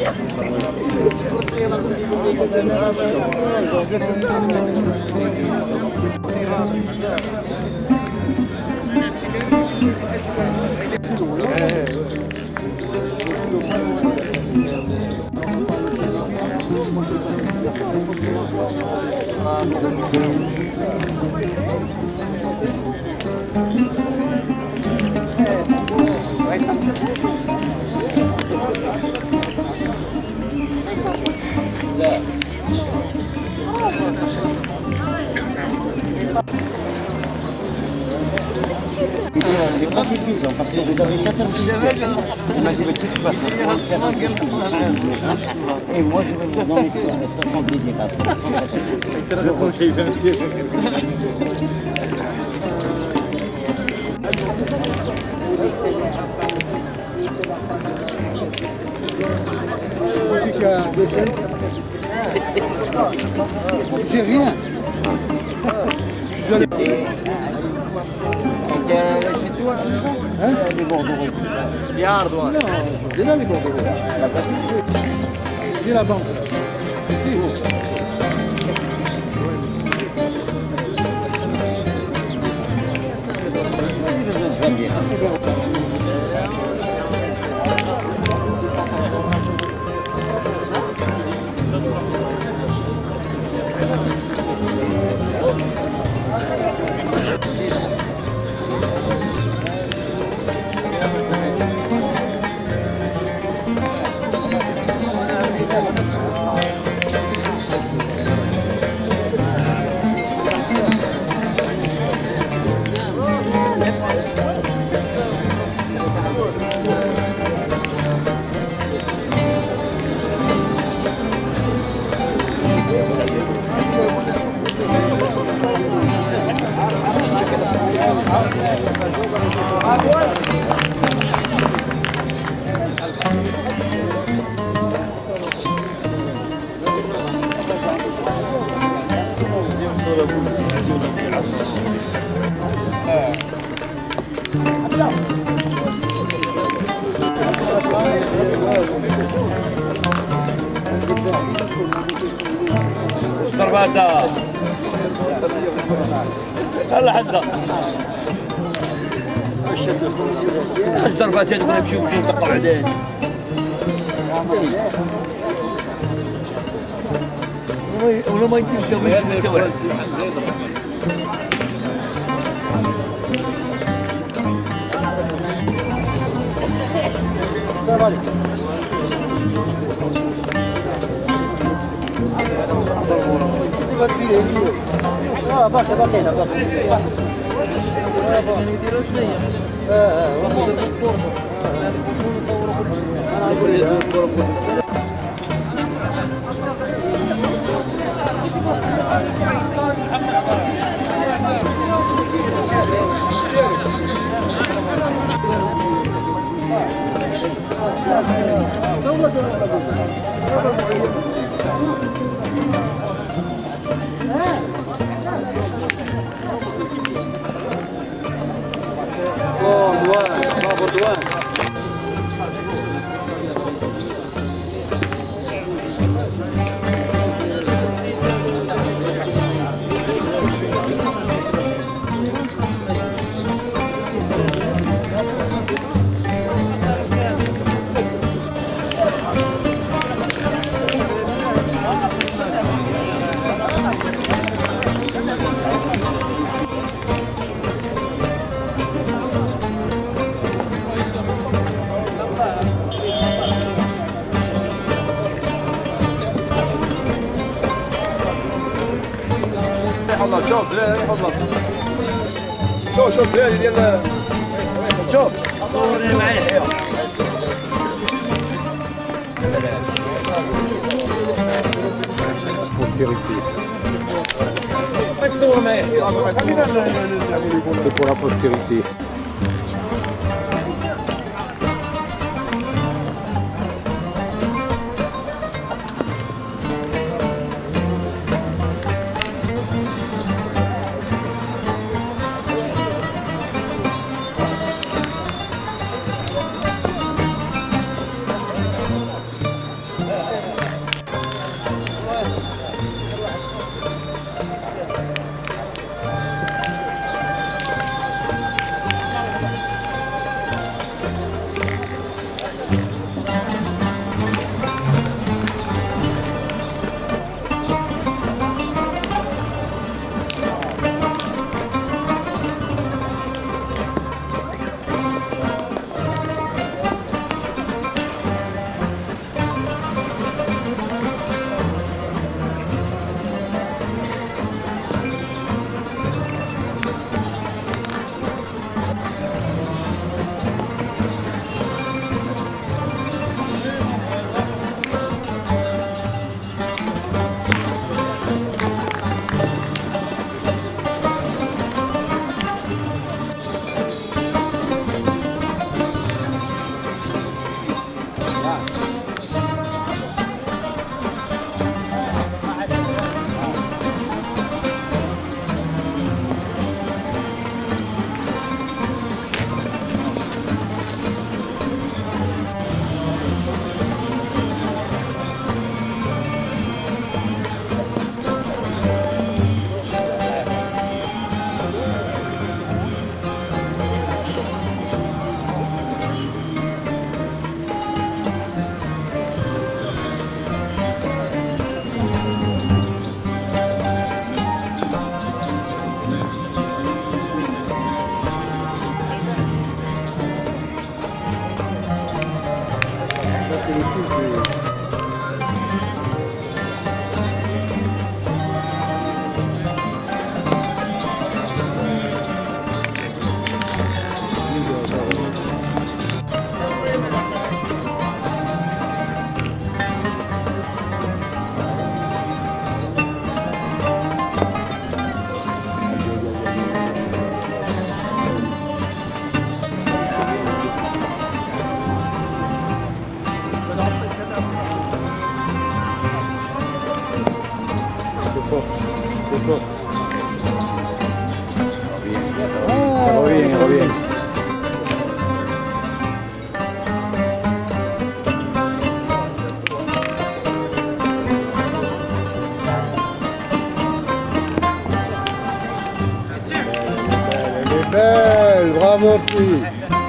C'est pas suffisant parce que vous avez 4 il m'a dit mais tu passes. Et moi je vais vous donner sur la station de l'Irak. J'ai rien. Chez toi, hein? Les bordereaux. Non, déjà les bordereaux. C'est la banque. ضرباتها هلا حزة الضربات هذه نمشيو نقطعوا عليه ولا ما يمكن شوف شوف بلادي ديال شوف صورني معي الحياه تصور معي c'est pour la postérité. Belle, bravo fille.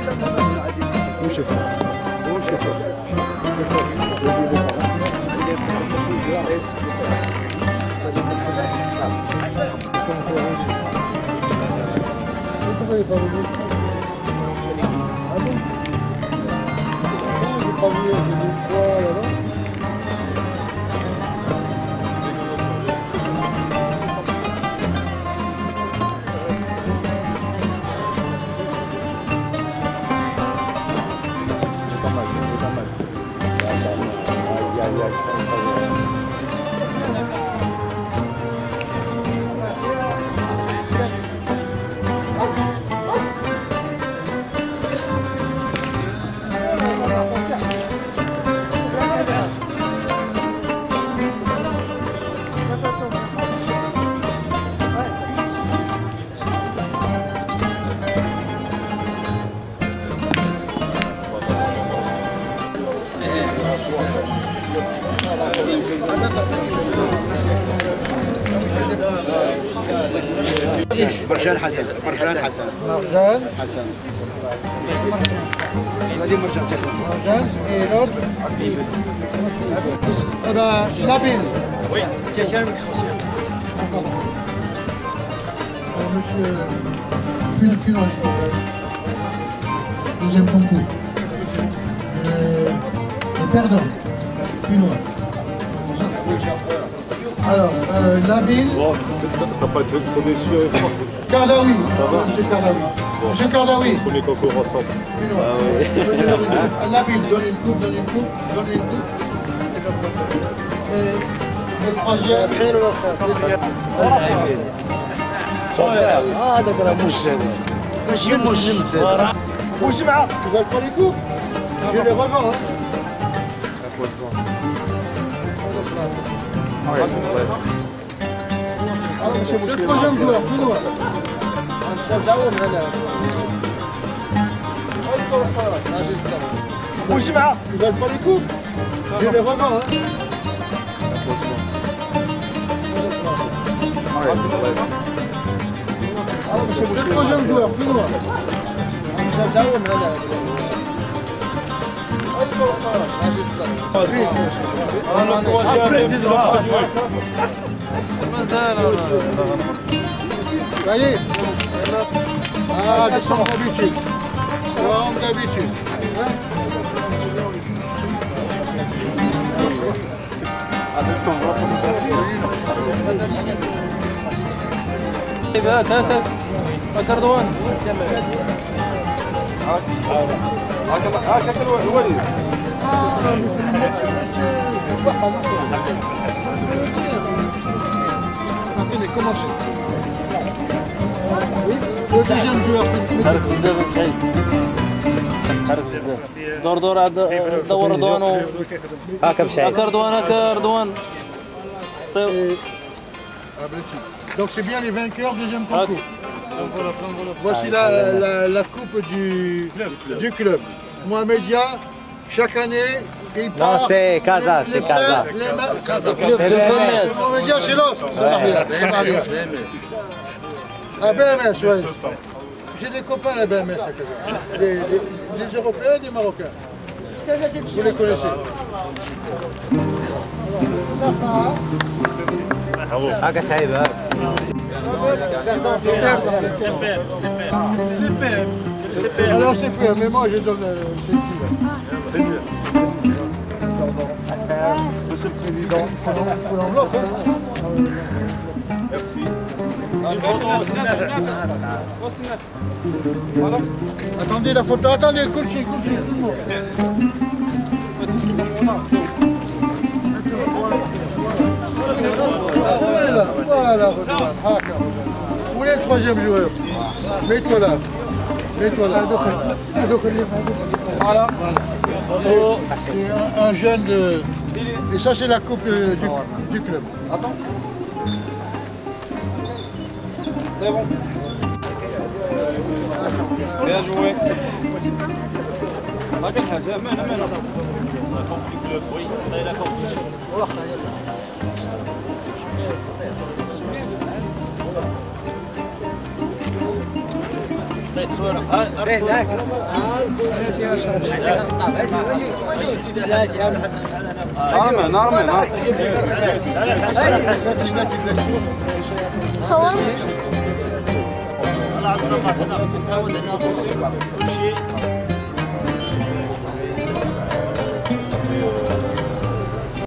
مرجان حسن مرجان حسن Marjane. حسن هذه مرجان Marjane. Et l'autre Eh ben, Nabil. Oui, tiens, Monsieur Philippino. Deuxième concours. Le perdant. Finnois. Alors, Nabil. T'as pas été trop déçu avec moi. Kardaoui. Ça va? Monsieur Kardaoui. Monsieur Kardaoui. Premier concours ensemble. Nabil, donne une coupe, donne une coupe, donne une coupe. Et le troisième. هذاك راه مش ماشي مش Vous n'avez pas les coupes? Je les revends. C'est le troisième joueur, finnois. Vous n'avez pas les coupes? Je les revends. C'est le troisième joueur, finnois. Ça y est. Ah, c'est comme d'habitude. Comme d'habitude. هات أردوان هاك الوليد. Le deuxième joueur. تحرك بزاف سعيد تحرك بزاف دور دور عاد دور أردوان هاك بسعيد هاك أردوان هاك أردوان Donc c'est bien les vainqueurs deuxième concours. Voici la coupe du club. Mohamedia, chaque année, il part. Non, c'est Casa, c'est Casa. Mohamedia, c'est l'autre. Ah, BMS, oui. J'ai des copains à la BMS à Casa. Des Européens et des Marocains. Vous les connaissez. هاك سعيد هاك Alors c'est fait, mais moi je donne celle-ci là. c'est le président. Il faut l'enveloppe. Hein. Merci. Voilà. Attendez la photo, attendez, écoute. Voilà, où est le troisième joueur? Mets-toi là. Mets-toi là. Voilà. C'est un jeune de... Et ça, c'est la coupe du club. Attends. C'est bon. Bien joué. لكن حسام مانا صور